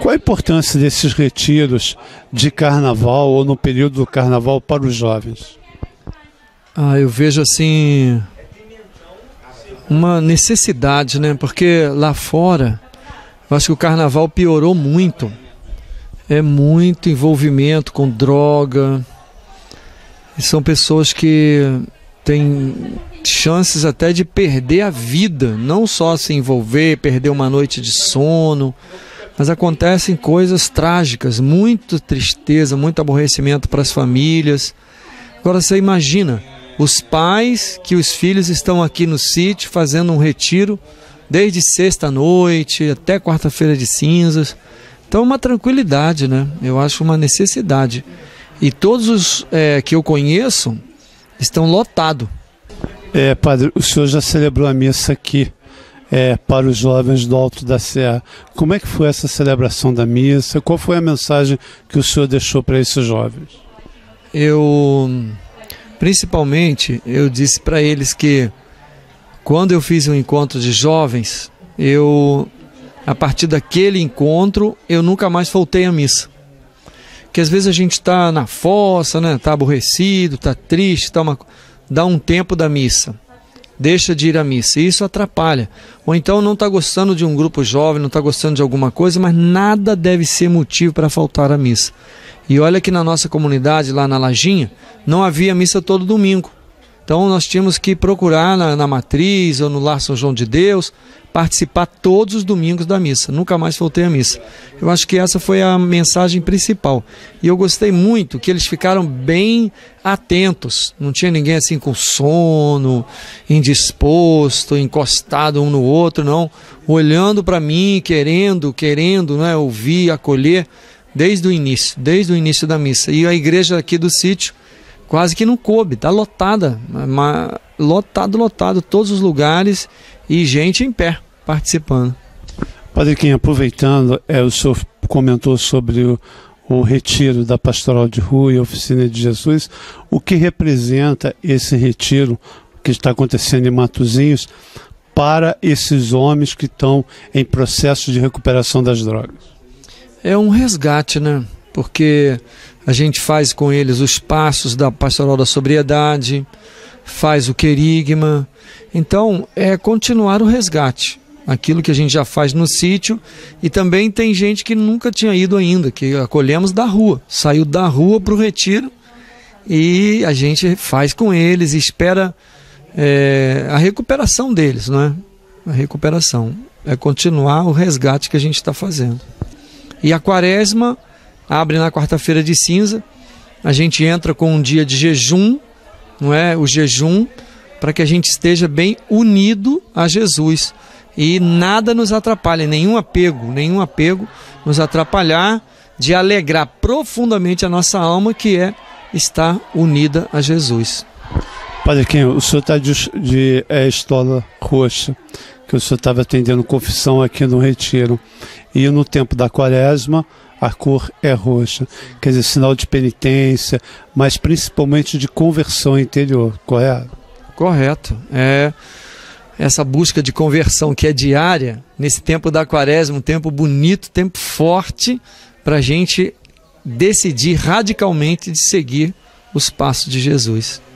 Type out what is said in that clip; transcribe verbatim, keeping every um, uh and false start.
Qual a importância desses retiros de carnaval ou no período do carnaval para os jovens? Ah, eu vejo assim uma necessidade, né? Porque lá fora, eu acho que o carnaval piorou muito. É muito envolvimento com droga. E são pessoas que têm chances até de perder a vida, não só se envolver, perder uma noite de sono, mas acontecem coisas trágicas, muita tristeza, muito aborrecimento para as famílias. Agora você imagina, os pais que os filhos estão aqui no sítio fazendo um retiro desde sexta-noite até quarta-feira de cinzas. Então uma tranquilidade, né? Eu acho uma necessidade. E todos os é, que eu conheço estão lotados. É, padre, o senhor já celebrou a missa aqui é, para os jovens do Alto da Serra. Como é que foi essa celebração da missa? Qual foi a mensagem que o senhor deixou para esses jovens? Eu, principalmente, eu disse para eles que quando eu fiz um encontro de jovens, eu, a partir daquele encontro, eu nunca mais faltei à missa. Porque às vezes a gente está na fossa, né? Está aborrecido, está triste, tá uma... dá um tempo da missa, deixa de ir à missa, e isso atrapalha. Ou então não está gostando de um grupo jovem, não está gostando de alguma coisa, mas nada deve ser motivo para faltar à missa. E olha que na nossa comunidade, lá na Lajinha, não havia missa todo domingo. Então nós tínhamos que procurar na, na Matriz ou no Lar São João de Deus, participar todos os domingos da missa. Nunca mais faltei à missa. Eu acho que essa foi a mensagem principal. E eu gostei muito que eles ficaram bem atentos. Não tinha ninguém assim com sono, indisposto, encostado um no outro, não. Olhando para mim, querendo, querendo, né, ouvir, acolher, desde o início, desde o início da missa. E a igreja aqui do sítio quase que não coube, está lotada, mas lotado, lotado, todos os lugares e gente em pé participando. Padre Kim, aproveitando, é, o senhor comentou sobre o, o retiro da Pastoral de Rua e a Oficina de Jesus. O que representa esse retiro que está acontecendo em Matozinhos para esses homens que estão em processo de recuperação das drogas? É um resgate, né? Porque a gente faz com eles os passos da Pastoral da Sobriedade, faz o querigma. Então, é continuar o resgate, aquilo que a gente já faz no sítio. E também tem gente que nunca tinha ido ainda, que acolhemos da rua, saiu da rua para o retiro e a gente faz com eles e espera é, a recuperação deles, não é? A recuperação é continuar o resgate que a gente está fazendo. E a quaresma abre na quarta-feira de cinza, a gente entra com um dia de jejum, não é? O jejum para que a gente esteja bem unido a Jesus e nada nos atrapalhe, nenhum apego, nenhum apego nos atrapalhar de alegrar profundamente a nossa alma, que é estar unida a Jesus. Padre Kim, o senhor está de, de é, estola roxa, que o senhor estava atendendo confissão aqui no Retiro, e no tempo da quaresma a cor é roxa, quer dizer, sinal de penitência, mas principalmente de conversão interior, correto? Correto. É essa busca de conversão que é diária, nesse tempo da quaresma, um tempo bonito, tempo forte, para a gente decidir radicalmente de seguir os passos de Jesus.